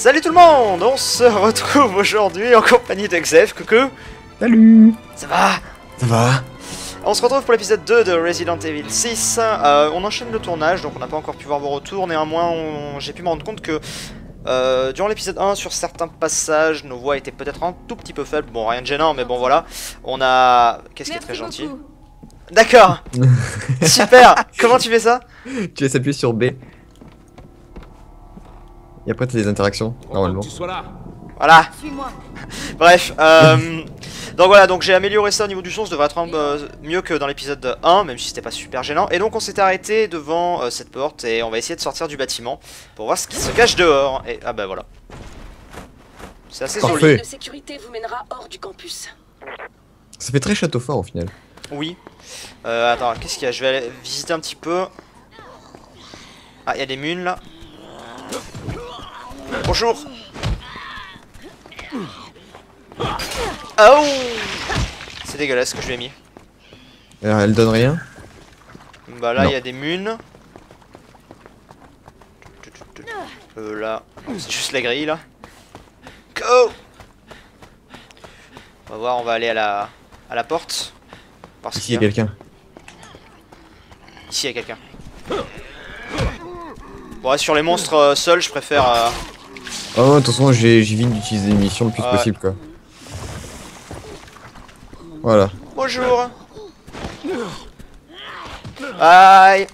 Salut tout le monde, on se retrouve aujourd'hui en compagnie de Xef. Coucou. Salut. Ça va? Ça va? On se retrouve pour l'épisode 2 de Resident Evil 6. On enchaîne le tournage, donc on n'a pas encore pu voir vos retours. Néanmoins, j'ai pu me rendre compte que durant l'épisode 1, sur certains passages, nos voix étaient peut-être un tout petit peu faibles. Bon, rien de gênant, mais bon voilà. On a... Qu'est-ce qui est très gentil? D'accord. Super. Comment tu fais ça? Tu laisses appuyer sur B. Et après t'as des interactions, normalement. Tu sois là. Voilà. Suis-moi. Bref, donc voilà, donc j'ai amélioré ça au niveau du son, ça devrait être mieux que dans l'épisode 1, même si c'était pas super gênant. Et donc on s'était arrêté devant cette porte et on va essayer de sortir du bâtiment pour voir ce qui se cache dehors. Et ah bah voilà. C'est assez Parfait. joli. De sécurité vous mènera hors du campus. Ça fait très château fort au final. Oui. Attends, qu'est-ce qu'il y a? Je vais aller visiter un petit peu. Ah, il y a des munes là. Bonjour. Oh, c'est dégueulasse ce que je lui ai mis. Alors elle donne rien. Bah là il Non. y a des munes. Là, c'est juste la grille là. Go. On va voir, on va aller à la porte. Parce Ici il y a quelqu'un. Ici il y a quelqu'un. Bon, ouais, sur les monstres seuls, je préfère. Oh de toute façon j'évite d'utiliser les munitions le plus possible quoi. Voilà. Bonjour. Aïe.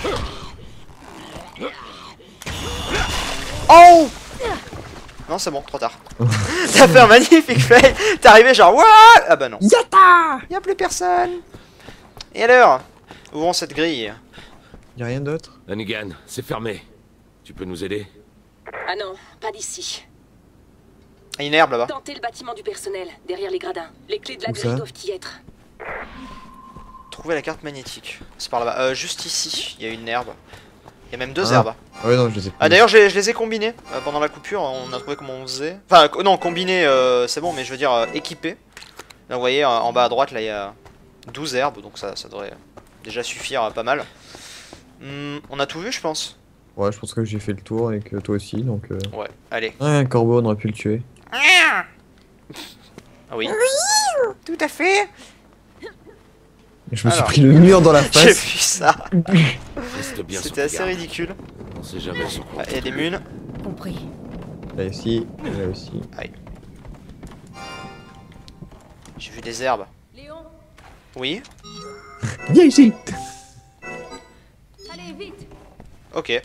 Oh. Non, c'est bon, trop tard. T'as fait un magnifique fail. T'es arrivé genre what? Ah bah non. Yata. Y'a plus personne. Et alors? Ouvrons cette grille. Y'a rien d'autre? Hannigan, c'est fermé. Tu peux nous aider? Ah non, pas d'ici. Il y a une herbe là-bas. Tentez le bâtiment du personnel, derrière les gradins. Les clés de la Où grille ça doivent y être. Trouver la carte magnétique. C'est par là-bas. Juste ici, il y a une herbe. Il y a même deux Ah. herbes. Ouais non je les ai Ah d'ailleurs je les ai combinés pendant la coupure, on a trouvé comment on faisait. Enfin non, combiner c'est bon, mais je veux dire équipé. Là vous voyez en bas à droite là il y a 12 herbes, donc ça devrait déjà suffire pas mal. On a tout vu je pense. Ouais je pense que j'ai fait le tour et que toi aussi donc Ouais, allez. Ouais un corbeau on aurait pu le tuer. Ah oui. Tout à fait. Je me suis Alors. pris le mur dans la J'ai face. vu ça. Reste bien sur C'était tes assez gardes. ridicule. On sait jamais sur quoi. Ah, il y a des munes. Compris. Là aussi, là aussi. Aïe. J'ai vu des herbes. Léon, Oui. Viens ici. allez vite. Ok.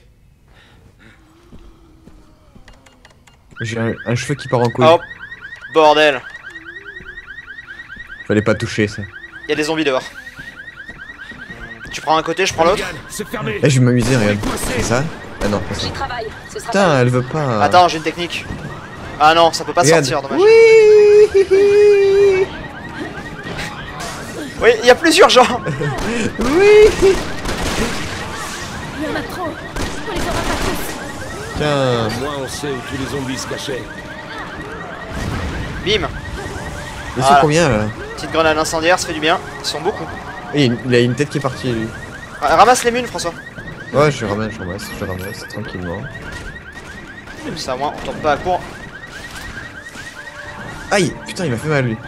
J'ai un cheveu qui part en couille. Hop. Bordel. Fallait pas toucher ça. Il y a des zombies dehors. Tu prends un côté, je prends l'autre. Hannigan, c'est fermé. Eh je vais m'amuser regarde. C'est ça? Ah non pas ça. J'y travaille. Ce sera Putain elle veut pas. Attends, j'ai une technique. Ah non, ça peut pas Regarde. sortir, dommage. Oui. Oui, il y a plusieurs gens. Oui. Il y en a trop. On les aura pas tous. Tiens. Au moins on sait où tous les zombies se cachaient. Bim. Ils sont Voilà. combien là? Petite grenade incendiaire, ça fait du bien. Ils sont beaucoup. Eh, il a une tête qui est partie lui. Ramasse les munes, François. Ouais je ramasse tranquillement. Comme ça, au moins, on tombe pas à court. Aïe, putain il m'a fait mal lui.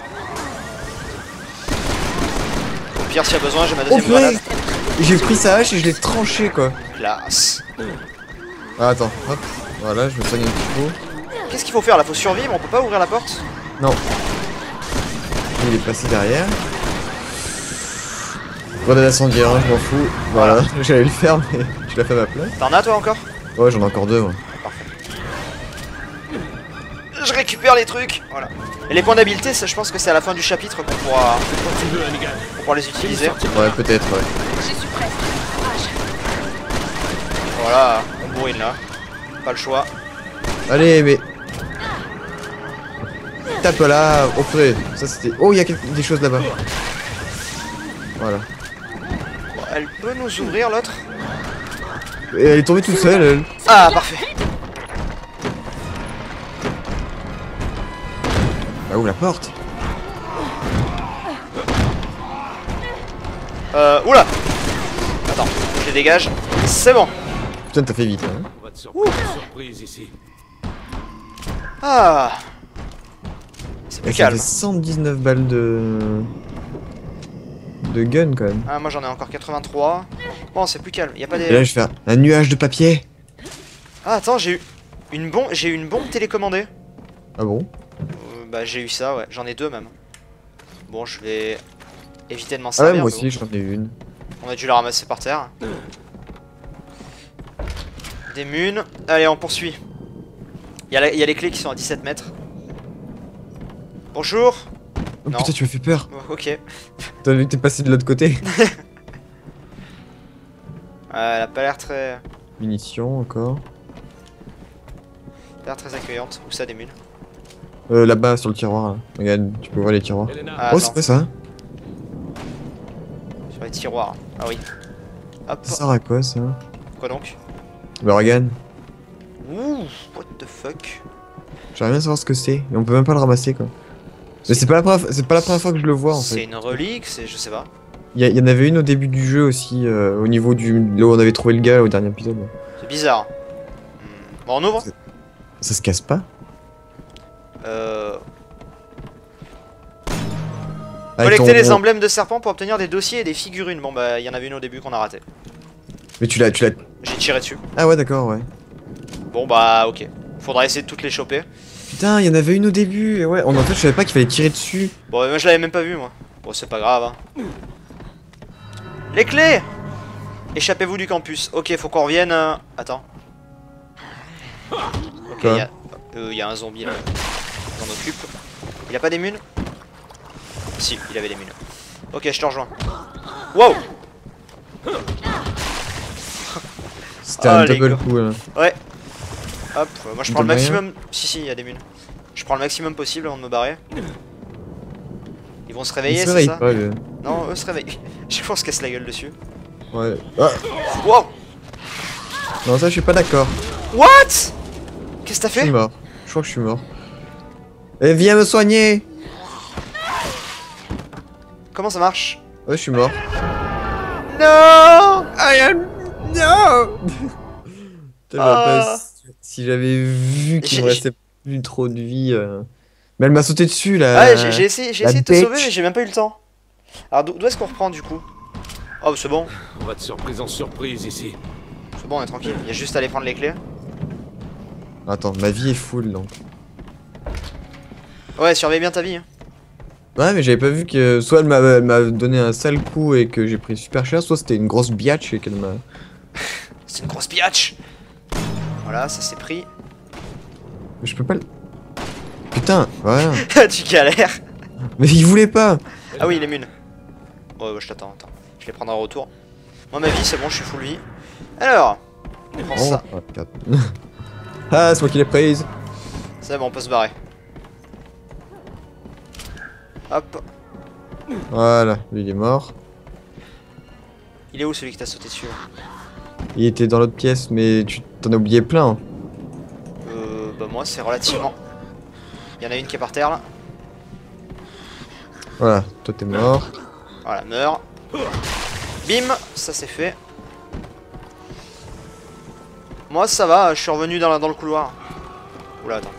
Au pire, s'il y a besoin, j'ai ma Oh deuxième grenade. J'ai pris sa hache et je l'ai tranché quoi. Classe. Ah, attends, hop, voilà, je me soigne un petit peu. Qu'est-ce qu'il faut faire là? Faut survivre, on peut pas ouvrir la porte? Non. Il est passé derrière. Grenade incendiaire, hein, je m'en fous. Voilà, j'allais le faire mais tu l'as fait à ma place. T'en as toi encore? Ouais j'en ai encore deux moi. Je récupère les trucs. Voilà. Et les points d'habileté, ça, je pense que c'est à la fin du chapitre qu'on pourra Quand tu veux, Hannigan. les utiliser. Ouais peut-être ouais. J'y suis presque. Courage. Voilà, on bourrine là. Pas le choix. Allez mais... Tape là, oh purée, ça c'était... Oh il y a des choses là-bas. Voilà. Bon, elle peut nous ouvrir l'autre? Et elle est tombée toute seule elle. Ah, parfait. Bah ouvre la porte. Oula. Attends, je les dégage. C'est bon. Putain t'as fait vite hein. On va te surprendre une surprise ici. Ah. C'est plus Et ça calme. fait 119 balles de gun quand même. Ah, moi j'en ai encore 83. Bon, c'est plus calme. Y a pas Et là des. je vais faire un nuage de papier. Ah, attends, j'ai eu une bombe. J'ai eu une bombe télécommandée. Ah bon? Bah, j'ai eu ça, ouais. J'en ai deux même. Bon, je vais éviter de m'en Ah servir. ouais, moi mais aussi j'en ai une. bon. On a dû la ramasser par terre. Des munes. Allez, on poursuit. Il y a les clés qui sont à 17 mètres. Bonjour. Oh Non. putain, tu m'as fait peur. Oh, ok. T'as vu que t'es passé de l'autre côté. Elle a pas l'air très. Munitions encore. Accueillante. Où ça, des munes? Là-bas sur le tiroir là. Regarde, tu peux voir les tiroirs. Elena, Ah, Oh, attends. c'est quoi ça? Sur les tiroirs. Ah oui. Hop. Ça sert à quoi ça? Quoi donc? Bah regarde. Ouh, what the fuck? J'aimerais bien savoir ce que c'est. Et on peut même pas le ramasser quoi. Mais c'est pas la première fois que je le vois en C'est fait. une relique, c'est. Je sais pas. Il y en avait une au début du jeu aussi, au niveau du. Là où on avait trouvé le gars au dernier épisode. C'est bizarre. Bon, on ouvre. Ça se casse pas? Avec Collecter ton- les emblèmes de serpent pour obtenir des dossiers et des figurines. Bon, bah, il y en avait une au début qu'on a raté. Mais tu l'as. J'ai tiré dessus. Ah ouais, d'accord, ouais. Bon, bah, ok. Faudra essayer de toutes les choper. Putain, il y en avait une au début. Et ouais, en fait, je savais pas qu'il fallait tirer dessus. Bon, moi je l'avais même pas vu, moi. Bon, c'est pas grave. Hein. Les clés! Échappez-vous du campus. Ok, faut qu'on revienne. Attends. Ok, Quoi il y a un zombie là. On s'en occupe. Il a pas des munes? Si, il avait des munes. Ok, je te rejoins. Wow! C'était Oh, un les double gars. coup là. Ouais. Hop, moi je prends le Donne rien. maximum. Si, il y a des munes. Je prends le maximum possible avant de me barrer. Ils vont se Il réveiller, se c'est réveille ça? pas, le... Non, eux se réveillent. Je pense qu'elle se la gueule dessus. Ouais. Ah Wow! non, ça, je suis pas d'accord. What? Qu'est-ce que t'as Je suis fait? mort. Je crois que je suis mort. Eh, viens me soigner! Comment ça marche? Ouais, je suis mort. Non! I am... No! Putain, j'aurais Ah. pas- Si j'avais vu qu'il me J'ai- restait plus trop de vie... Mais elle m'a sauté dessus, là. Ah, j'ai essayé la de te bitch. sauver, mais j'ai même pas eu le temps. Alors, d'où est-ce qu'on reprend du coup? Oh, c'est bon. on va de surprise en surprise ici. C'est bon, on est tranquille. Il y a juste à aller prendre les clés. Attends, ma vie est full, donc. Ouais, surveille bien ta vie. Hein. Ouais, mais j'avais pas vu que... Soit elle m'a donné un sale coup et que j'ai pris super cher, soit c'était une grosse biatch et qu'elle m'a... C'est une grosse biatch. Voilà, ça c'est pris. Mais je peux pas le... Putain, voilà. Tu galères. Mais il voulait pas. Ah oui, il est mune. Bon, ouais, je t'attends, attends. Je les prendrai en retour. Moi, ma vie, c'est bon, je suis full vie. Alors, on prend ça. Oh, regarde. Ah, c'est moi qui l'ai prise. C'est bon, on peut se barrer. Hop. Voilà, lui il est mort. Il est où celui qui t'a sauté dessus? Il était dans l'autre pièce, mais tu t'en as oublié plein. Bah moi, c'est relativement... Il y en a une qui est par terre, là. Voilà, toi t'es mort. Voilà, meurs. Bim, ça c'est fait. Moi, ça va, je suis revenu dans le couloir. Oula, attends.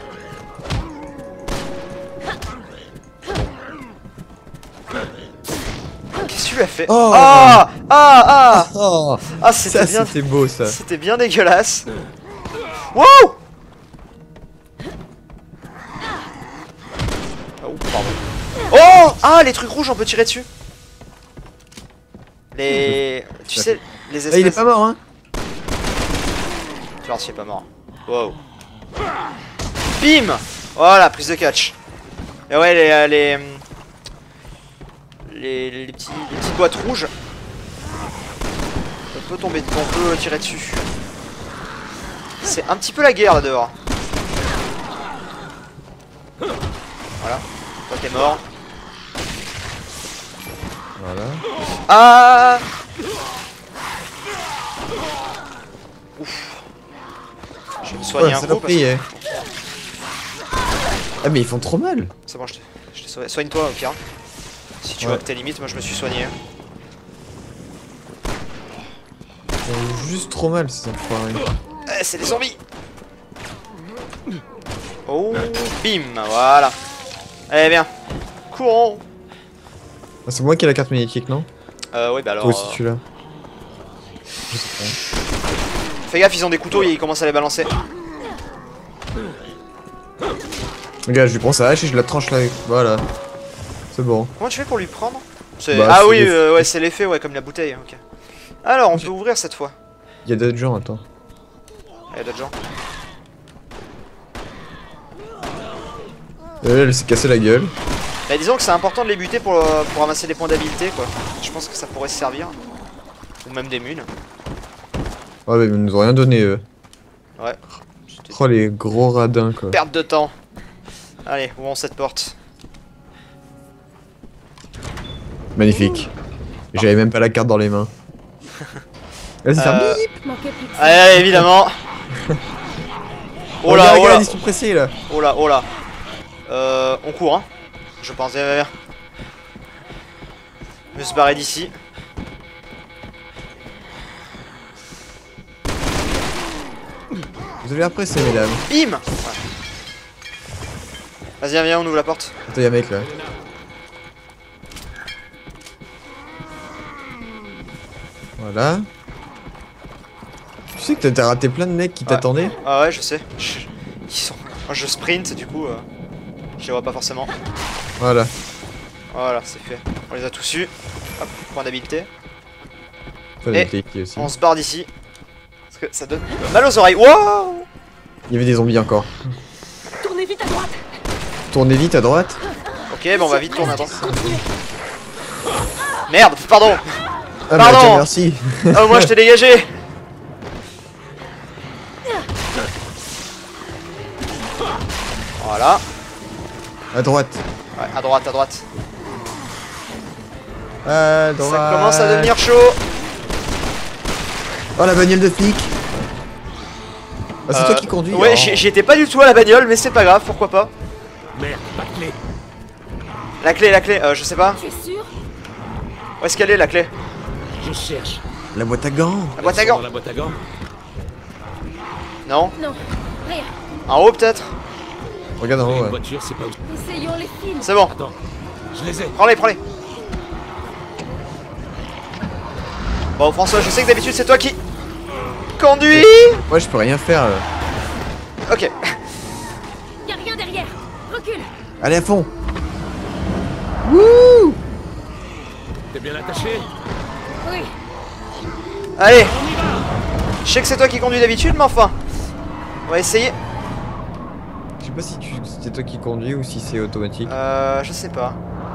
Qu'est-ce que tu lui as fait? Oh. Ah, ah, ah, Oh, ah, c'était ça bien, c'était beau ça. c'était bien dégueulasse. Wow! Oh, pardon. Oh! Ah, les trucs rouges, on peut tirer dessus. Les... Tu sais, les espèces... Ah, il est pas mort, hein. Tu vois s'il est pas mort. Wow. Bim! Voilà, prise de catch. Et ouais, les petites boîtes rouges. On peut tomber, on peut tirer dessus. C'est un petit peu la guerre là dehors. Voilà. Toi t'es mort. Voilà. Ah! Ouf. Je vais me soigner Ouais, un ça coup. l'a payé. Ah, mais ils font trop mal. C'est bon, je t'ai sauvé. Soigne-toi au pire. Si tu vois que t'es limite, moi je me suis soigné. Ils font juste trop mal ces enfoirés. Eh, c'est des zombies! Oh, bim, voilà. Eh bien, courons. Ah, c'est moi qui ai la carte magnétique, non? Oui, bah alors... Toi aussi tu l'as. Je sais Fais gaffe, ils ont des couteaux et ils commencent à les balancer. pas. Regarde, je lui prends sa hache et je la tranche là. Voilà. C'est bon. Comment tu fais pour lui prendre? Bah, ah c'est oui, l'effet. ouais, c'est l'effet, ouais, comme la bouteille, ok. Alors, on peut ouvrir cette fois. Il y a d'autres gens, attends. Il y a d'autres gens. Elle s'est cassé la gueule. Bah, disons que c'est important de les buter pour ramasser des points d'habileté, quoi. Je pense que ça pourrait se servir. Ou même des mules. Ouais, mais ils nous ont rien donné, eux. Ouais. Oh, les gros radins, quoi. Perte de temps. Allez, ouvrons cette porte. Magnifique. J'avais même pas la carte dans les mains. Vas-y, ça bip. Manquait plus que ça. Allez, évidemment. Oh là, oh là. Ils sont pressés, là. Oh là, oh là. On court, hein. Je pense. Je vais se barrer d'ici. Vous avez l'air pressés, mesdames. Bim. Ouais. Vas-y, viens, on ouvre la porte. Attends, y'a un mec, là. Voilà. Tu sais que t'as raté plein de mecs qui t'attendaient? Ah ouais, je sais. Ils sont... Moi, je sprint, du coup, je les vois pas forcément. Voilà. Voilà, c'est fait. On les a tous eus. Hop, point d'habileté. Faut Et cliquer aussi. on se barre d'ici. Parce que ça donne mal aux oreilles. Wow. Il y avait des zombies encore. Tournez vite à droite. Tournez vite à droite. Ok, bon, on va vite tourner, attends. Merde, pardon. Ah, Pardon. bah, ok, merci. Oh, moi, je t'ai dégagé. Voilà. À droite. Ouais, à droite, à droite. À droite. Ça commence à devenir chaud. Oh, la bagnole de flic. Ah, c'est toi qui conduis. Ouais, oh. j'y étais pas du tout à la bagnole, mais c'est pas grave, pourquoi pas. Merde, pas de clé. La clé, je sais pas. Tu es sûr? Où est-ce qu'elle est, la clé? Je cherche. La boîte à gants. La boîte à Elles sont gants. dans la boîte à gants. Non. Non, rien. En haut, peut-être. Regarde en haut, Une ouais. voiture, c'est pas où. Essayons les films. C'est bon. Attends, je les ai. Prends-les, prends-les. Bon, François, je sais que d'habitude, c'est toi qui conduis. Moi, je peux rien faire. Là. Ok. Y'a rien derrière. Recule. Allez à fond. T'es bien attaché? Oui. Allez. Je sais que c'est toi qui conduis d'habitude, mais enfin. On va essayer. Je sais pas si c'est toi qui conduis ou si c'est automatique. Je sais pas.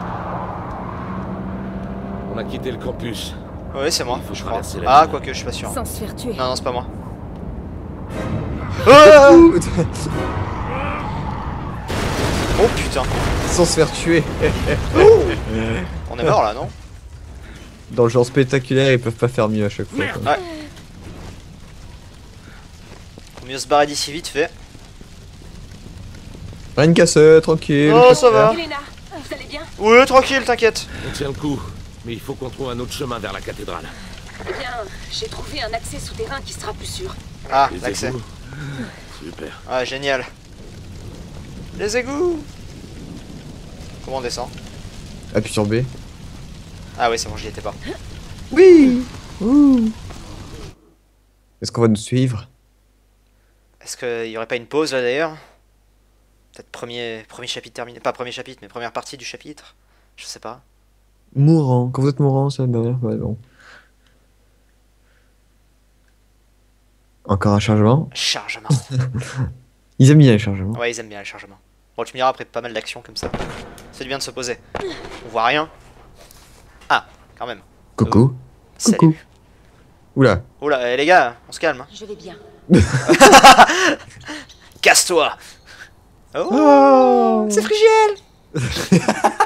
On a quitté le campus. Oui, c'est moi, Il faut je crois. traverser la Ah, ville. quoique, je suis pas sûr. Sans se faire tuer. Non, non, c'est pas moi. Ah Oh putain. Sans se faire tuer. On est mort là, non? Dans le genre spectaculaire, ils peuvent pas faire mieux à chaque fois. quoi. Ouais. Faut mieux se barrer d'ici vite fait. Rien de casse, tranquille. Oh, ça va. Elena, vous allez bien? Oui, tranquille, t'inquiète. On tient le coup, mais il faut qu'on trouve un autre chemin vers la cathédrale. Eh bien, j'ai trouvé un accès souterrain qui sera plus sûr. Ah, Les l'accès. égouts. Super. Ah, génial. Les égouts. Comment on descend? Appuie sur B. Ah oui, c'est bon, j'y étais pas. Oui. Est-ce qu'on va nous suivre? Est-ce qu'il y aurait pas une pause là d'ailleurs? Peut-être premier chapitre terminé. Pas premier chapitre, mais première partie du chapitre. Je sais pas. Mourant. Quand vous êtes mourant, ça va. Ouais, bon. Encore un chargement. Chargement. Ils aiment bien les chargements. Ouais, ils aiment bien les chargements. Bon, tu me diras après pas mal d'actions comme ça. C'est du bien de se poser. On voit rien. Ah, quand même. Coucou. Salut. Coucou. Oula. Oula, les gars, on se calme. Hein. Je vais bien. Casse-toi. Oh, Oh. c'est Frigiel.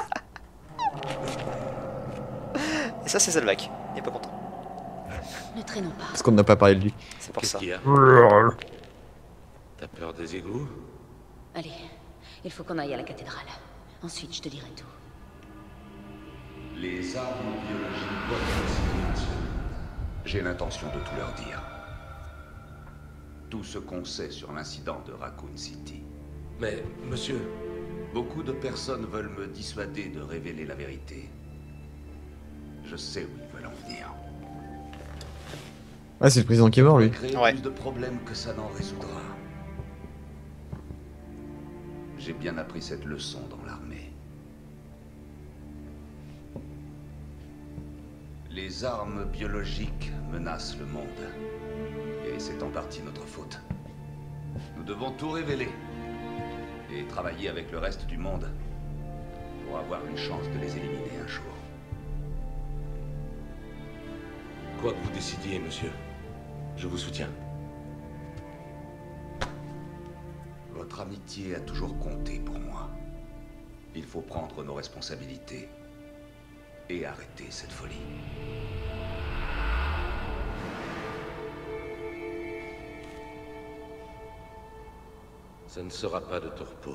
Et ça, c'est Zelvac. Il est pas content. Ne traînons pas. Parce qu'on n'a pas parlé de lui. C'est pour Qu'est-ce ça. qu'il y a? T'as peur des égouts? Allez, il faut qu'on aille à la cathédrale. Ensuite, je te dirai tout. Les armes biologiques doivent être silencieuses. J'ai l'intention de tout leur dire. Tout ce qu'on sait sur l'incident de Raccoon City. Mais, monsieur... Beaucoup de personnes veulent me dissuader de révéler la vérité. Je sais où ils veulent en venir. Ah, c'est le président qui est mort, lui. Créer Ouais. plus de problèmes que ça n'en résoudra. J'ai bien appris cette leçon dans l'armée. Les armes biologiques menacent le monde. Et c'est en partie notre faute. Nous devons tout révéler. Et travailler avec le reste du monde pour avoir une chance de les éliminer un jour. Quoi que vous décidiez, monsieur, je vous soutiens. Votre amitié a toujours compté pour moi. Il faut prendre nos responsabilités et arrêter cette folie. Ça ne sera pas de tourpeau.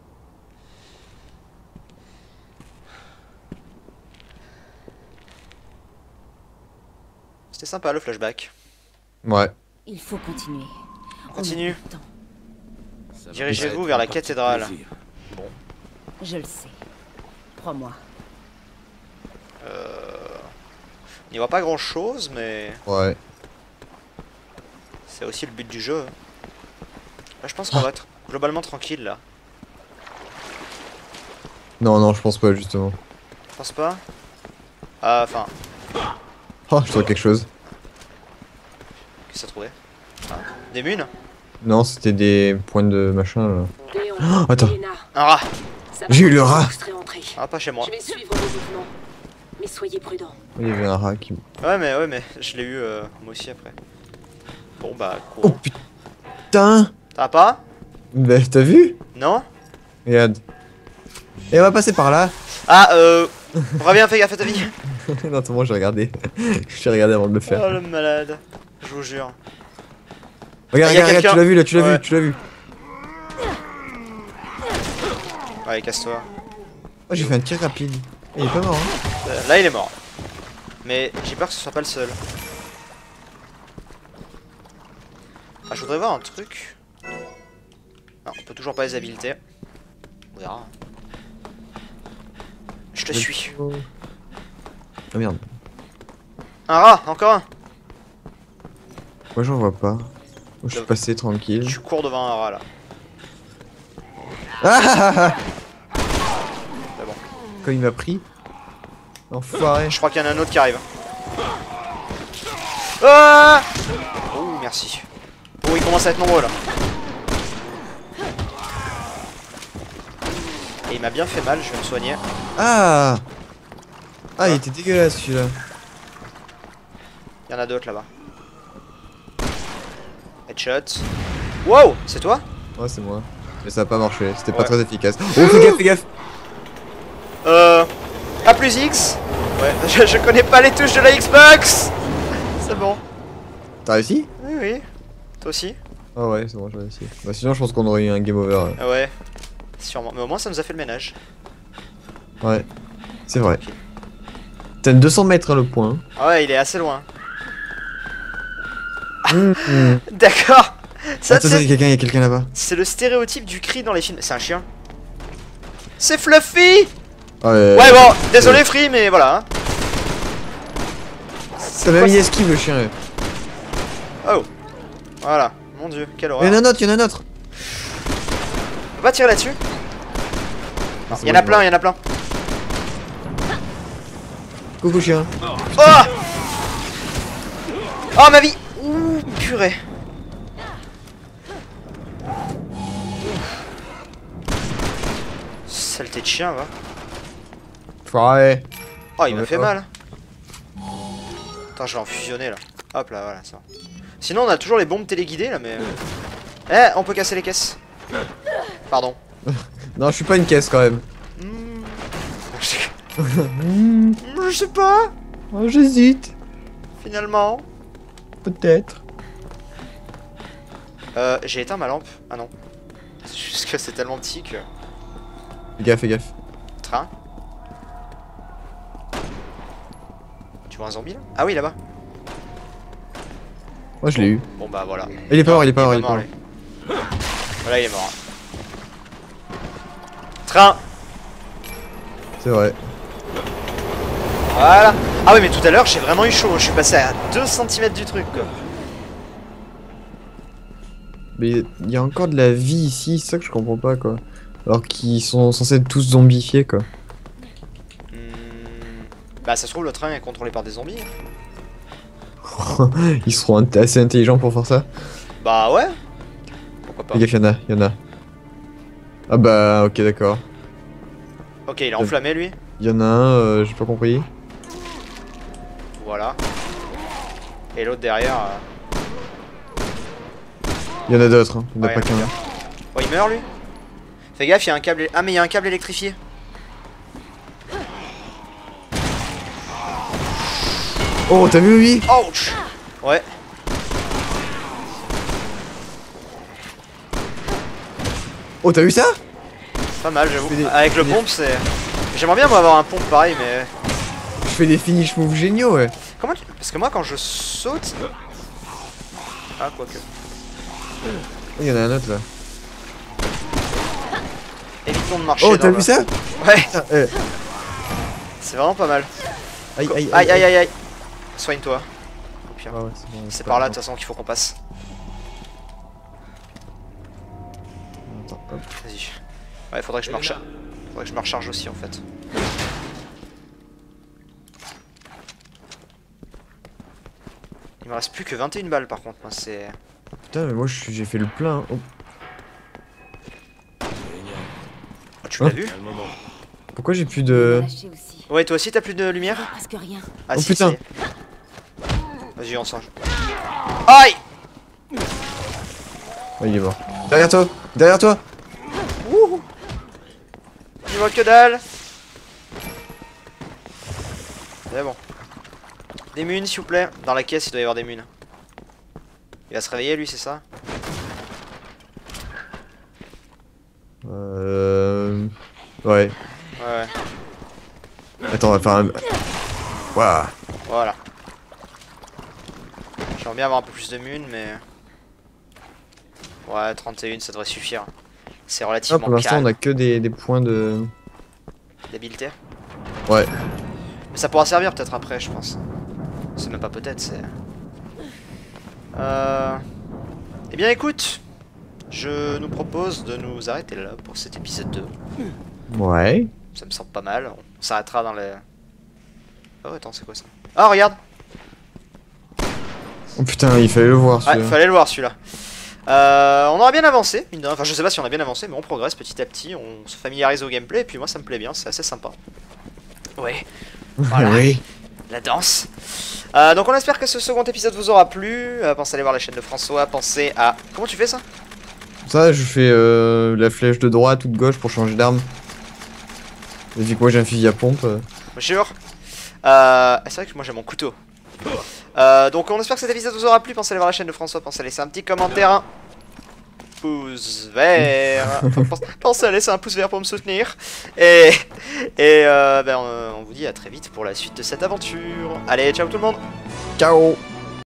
C'était sympa le flashback. Ouais. Il faut continuer. On continue. a plus de temps. Ça va Dirigez-vous pas vers la être un parti cathédrale. plaisir. Je le sais. Crois-moi. On n'y voit pas grand chose, mais Ouais. c'est aussi le but du jeu. Là, je pense qu'on va être globalement tranquille là. Non, non, je pense pas, justement. Je pense pas. Ah, enfin, Oh, je trouve quelque chose. qu'est-ce que ça trouvait? Ah, des munes? Non, c'était des points de machin, là. Léon, attends. Elena, Un rat! ça va J'ai eu le vous rat. serait entré. Ah, pas chez moi. Je vais suivre vos mouvements. Mais soyez prudents. Il y avait un rat qui... Ouais, mais je l'ai eu moi aussi après. Bon, bah, Oh cool. putain. T'as pas? Bah, t'as vu? Non? Regarde. Et on va passer par là. Ah, reviens, fais gaffe à ta vie. Non, attends, moi j'ai regardé. J'ai regardé avant de le faire. Oh, le malade. Je vous jure. Regarde, y a regarde, regarde, quelqu'un. tu l'as vu, là, tu l'as Ouais. vu, tu l'as vu. Allez, casse-toi. Oh, j'ai fait un tir rapide. Il est pas mort, hein. Là, il est mort. Mais j'ai peur que ce soit pas le seul. Ah, je voudrais voir un truc. Non, on peut toujours pas les habiliter. On verra. Je te suis. Ah merde. Un rat, encore un. Moi j'en vois pas. Je suis passé tranquille. Tu cours devant un rat là. Ah ah, ah. C'est bon. Quand il m'a pris. Enfoiré. Je crois qu'il y en a un autre qui arrive. Ah oh, merci. Oh, il commence à être nombreux là. Et il m'a bien fait mal, je vais me soigner. Ah. Ah, il était dégueulasse celui-là. Il y en a d'autres là-bas. Headshot. Wow, c'est toi? Ouais, c'est moi. Mais ça a pas marché, c'était pas Ouais. très efficace. Oh, fais gaffe, fais gaffe. A plus X. Ouais, je connais pas les touches de la Xbox. C'est bon. T'as réussi? Oui, oui. Toi aussi? Ah ouais, c'est bon, j'ai réussi. Bah sinon, je pense qu'on aurait eu un game over. Ah ouais. Sûrement. Mais au moins, ça nous a fait le ménage. Ouais, c'est vrai. T'as 200 mètres hein, le point. Ah ouais, il est assez loin. Mmh. D'accord. Ça, Attends, il y a quelqu'un là-bas. c'est le stéréotype du cri dans les films. C'est un chien. C'est Fluffy. Ah, Ouais, bon, désolé Free, mais voilà. hein. Ça m'a mis esquive le chien. Oh. Voilà. Mon dieu, quelle Il y horreur. en a un autre, il y en a un autre. On peut pas tirer là-dessus? Ah, c'est Il y en bon, a plein, il y en a plein. Coucou chien. Oh! Oh ma vie! Ouh, purée. Saleté de chien, va. Ouais. Oh, il m'a Ouais, fait oh. mal. Attends, je vais en fusionner là. Hop là, voilà, ça. Sinon, on a toujours les bombes téléguidées là, mais. Eh, on peut casser les caisses. Pardon. Non, je suis pas une caisse quand même. Je sais pas, Oh, j'hésite. finalement. Peut-être. J'ai éteint ma lampe. Ah non. C'est juste que c'est tellement petit que. Fais gaffe, fais gaffe. Train. Tu vois un zombie là? Ah oui, là-bas. Moi je l'ai eu. Bon bah voilà. Il est pas mort, il est pas mort, il est pas pas mort. mort. lui. Voilà, il est mort. Train. C'est vrai. Voilà. Ah oui, mais tout à l'heure, j'ai vraiment eu chaud. Je suis passé à 2 cm du truc, quoi. Mais il y a encore de la vie ici, c'est ça que je comprends pas quoi. Alors qu'ils sont censés être tous zombifiés quoi. Bah ça se trouve le train est contrôlé par des zombies. Ils seront assez intelligents pour faire ça. Bah ouais. Pourquoi pas. Fais gaffe, y'en a. Ah bah ok d'accord. Ok, il est enflammé lui. Y'en a un, j'ai pas compris. Voilà. Et l'autre derrière... Y'en a d'autres, hein. Y'en a Ouais, pas qu'un. Oh, il meurt lui. Fais gaffe, il y a un câble... Ah mais il y a un câble électrifié. Oh t'as vu lui? Ouch. Ouais. Oh t'as vu ça? Pas mal j'avoue. fais des- Avec le fais des- pompe c'est... J'aimerais bien moi avoir un pompe pareil mais... Je fais des finish moves géniaux ouais. Comment tu... Parce que moi quand je saute... Ah quoique. Oh, y'en a un autre là. Évitons de marcher Oh dans t'as le- vu ça? Ouais, Ah, c'est vraiment pas mal. Aïe aïe Aïe aïe aïe aïe. Soigne-toi. Au pire. Ah ouais, c'est bon, C'est pas par là de grave. toute façon qu'il faut qu'on passe. Attends, hop. Vas-y. Ouais, faudrait que je me recharge. Faudrait que je me recharge aussi en fait. Il me reste plus que 21 balles par contre, moi c'est... Putain mais moi j'ai fait le plein. Oh. Oh, tu l'as Hein vu? Pourquoi j'ai plus Il m'a de... lâché aussi. Ouais, toi aussi t'as plus de lumière? Presque rien. Ah Oh, si, putain. ça y est. Vas-y, on s'en... Aïe! Oh, il est mort. Derrière toi! Derrière toi! Wouhou! Il voit que dalle! C'est bon. Des munes s'il vous plaît. Dans la caisse il doit y avoir des munes. Il va se réveiller lui, c'est ça? Ouais. Ouais. Attends, on va faire un... Waouh. Voilà. J'aimerais bien avoir un peu plus de munes, mais... Ouais, 31, ça devrait suffire. C'est Ah, relativement pour l'instant, on calme. a que des points de... D'habileté. Ouais. Mais ça pourra servir peut-être après, je pense. C'est même pas peut-être, c'est... Eh bien écoute, je nous propose de nous arrêter là pour cet épisode 2. Ouais. Ça me semble pas mal. On s'arrêtera dans les... Oh attends, c'est quoi ça? Ah regarde! Oh putain, il fallait le voir, Ouais, celui-là. fallait le voir celui-là. On aura bien avancé, mine de rien. Enfin je sais pas si on a bien avancé, mais on progresse petit à petit, on se familiarise au gameplay, et puis moi ça me plaît bien, c'est assez sympa. Ouais, voilà. Oui. La danse. Donc on espère que ce second épisode vous aura plu. Pensez à aller voir la chaîne de François, pensez à... Comment tu fais ça? Ça, je fais la flèche de droite ou de gauche pour changer d'arme. Et vu que moi j'ai un fusil à pompe... Bonjour. C'est vrai que moi j'ai mon couteau. Donc on espère que cet épisode vous aura plu. Pensez à aller voir la chaîne de François, pensez à laisser un petit commentaire, un pouce vert. Pensez à laisser un pouce vert pour me soutenir. Et on vous dit à très vite pour la suite de cette aventure. Allez, ciao tout le monde. Ciao.